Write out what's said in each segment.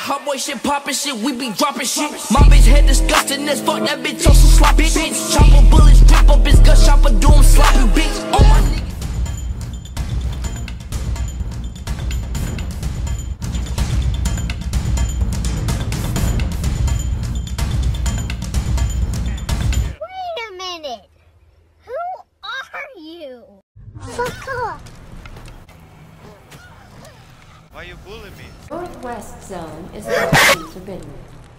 hot boy shit poppin' shit, we be dropping shit. My bitch head disgusting as fuck, that bitch so sloppy. Bitch, chopper bullets drip up his gut, chopper do him sloppy. Bitch, all my niggas. Wait a minute. Who are you? Fuck off. Why you bullying me? Northwest zone is officially forbidden.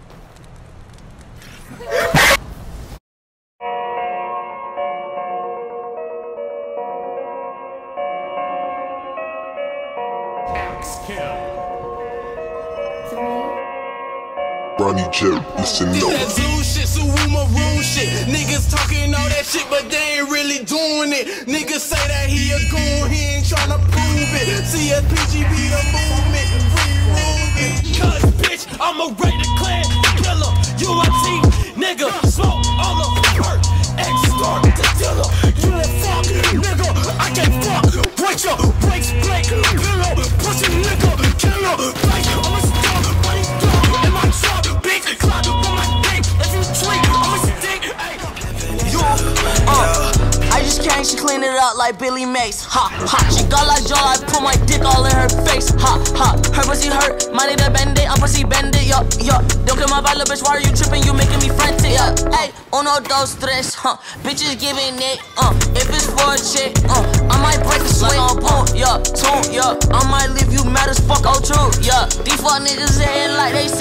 Axe kill. 3. Ronnie J, listen up. That zoo shit, so we maroon shit. Niggas talking all that shit, but they ain't really doing it. Niggas say that he a goon, he ain't tryna prove it. CSPG be the movement, free Ruben. Cuz bitch, I'm a rated clan killer. UIT, nigga, smoke all the hurt. X-Star, the dealer. You a fuck, nigga, I can't fuck. Break your brakes, break, pillow, pussy nigga, killer. Like, I'm a star, money dog, in my truck, big clock on my dick. If you tweet, I'm a stick, ayy. I just came, she clean it up like Billy Mace. Ha, ha, she got like jaw, I put my dick all in her face. Ha, ha, her pussy hurt, money to bend it, I'm pussy bend it, yo, yo. Don't kill my vibe, bitch, why are you tripping? You making me frantic, yeah. Ay, uno, dos, tres, bitches giving it, if it's for a chick, I might break the swing on boom, yeah, tune, yeah. I might leave you mad as fuck, oh true, yeah. These fuck niggas hating like they